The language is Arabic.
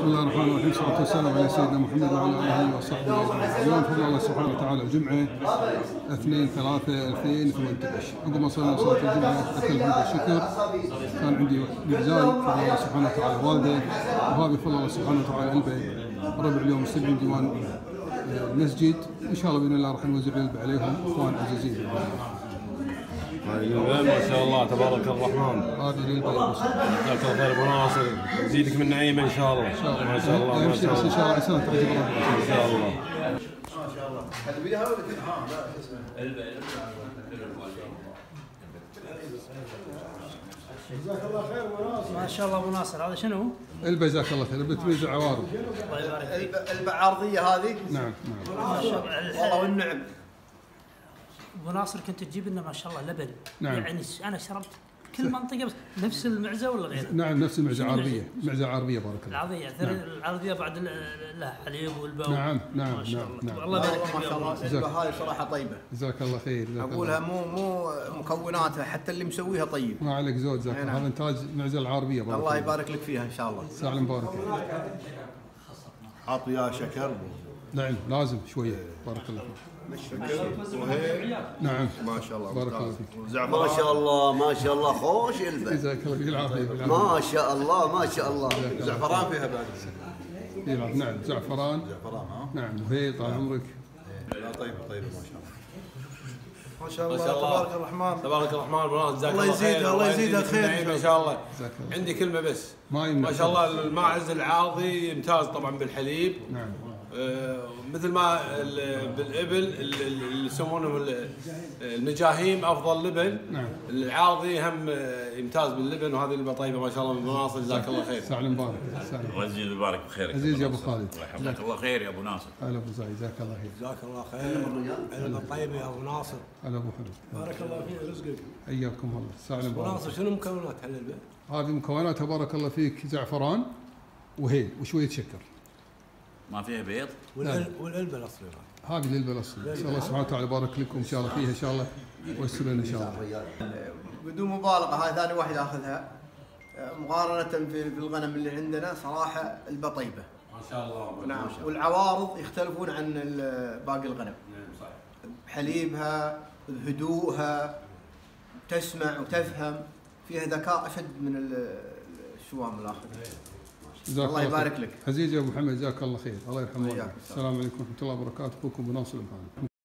الله الرحمن الرحيم، والصلاة والسلام على سيدنا محمد وعلى آله وصحبه أجمعين. اليوم بفضل الله سبحانه وتعالى الجمعة 2/3/2018. عقب ما صلينا صلاة الجمعة أكل الحمد والشكر، كان عندي معزاي بفضل الله سبحانه وتعالى والده، وهذا بفضل الله سبحانه وتعالى علبة ربع اليوم مستمعين ديوان المسجد، إن شاء الله بإذن الله راح نوزع علبة عليهم إخوان عزيزين. ما شاء الله تبارك الرحمن. هذه العلبة يا بس. جزاك الله خير ابو ناصر، يزيدك من نعيمه ان شاء الله. ما شاء الله ما شاء الله ان شاء الله عسانا تعجب ربنا ان شاء الله. ما شاء الله. جزاك الله خير ابو ناصر. ما شاء الله ابو ناصر، هذا شنو؟ علبة جزاك الله خير، علبة تميز عوارض. الله يبارك فيك. علبة عرضية هذه؟ نعم. ما شاء الله والله والنعم. ابو ناصر كنت تجيب لنا ما شاء الله لبن. نعم. يعني انا شربت كل منطقه بس نفس المعزه ولا غيره؟ نعم نفس المعزة عربية، معزة عربية بارك الله. العرضيه، العرضيه بعد لها حليب والبو. نعم ما شاء الله. نعم. الله يبارك ما فيك. شاء الله العلبة هذه صراحة طيبة. جزاك الله خير. أقولها مو مكوناتها، حتى اللي مسويها طيب. ما عليك زود، جزاك الله. هذا انتاج معزة العربية بارك الله يبارك لك فيها إن شاء الله. سالم مبارك. حاط وياه شكر. نعم لازم شوية بارك الله فيك. نعم ما شاء الله بارك الله فيك. ما شاء الله ما شاء الله خوش علبة. جزاك الله فيك العافية. ما شاء الله ما شاء الله. زعفران فيها بعد. نعم زعفران. نعم وهي طال عمرك. لا طيبة طيبة ما شاء الله. ما شاء الله تبارك الرحمن. تبارك الرحمن ابو ناصر، جزاك الله الله خير. يزيدها الله يزيدها خير ان شاء الله. جزاك الله. عندي كلمه بس. ما شاء الله الماعز العاضي يمتاز طبعا بالحليب. نعم. مثل ما بالابل اللي يسمونهم المجاهيم افضل لبن. نعم. العاضي هم يمتاز باللبن، وهذه اللبه طيبه ما شاء الله من ابو ناصر، جزاك الله خير. سالم مبارك. سالم. الله يزيد ويبارك بخيرك. عزيز يا ابو خالد. جزاك الله خير يا ابو ناصر. هلا ابو زايد، جزاك الله خير. جزاك الله خير. علبه طيبه يا ابو ناصر. هلا ابو حمد. بارك الله فيك رزقك. حياكم الله. سالم ابو مبارك. ناصر شنو مكونات هالعلبه؟ هذه مكوناتها بارك الله فيك زعفران وهيل وشوية شكر. ما فيها بيض؟ والعلبه الاصليه هذه العلبة الأصلية. إن شاء الله سبحانه وتعالى يبارك لكم إن شاء الله فيها إن شاء الله ويسر لنا إن شاء الله. بدون مبالغة هاي ثاني واحد آخذها مقارنة في الغنم اللي عندنا، صراحة البة طيبة. ما شاء الله. نعم. والعوارض يختلفون عن باقي الغنم. صحيح. حليبها، هدوءها، تسمع وتفهم، فيها ذكاء أشد من الشوام الآخر. الله يبارك لك. عزيز يا ابو محمد، جزاك الله خير. الله يرحمه. وياك. السلام عليكم ورحمه الله وبركاته. اخوكم ابو ناصر.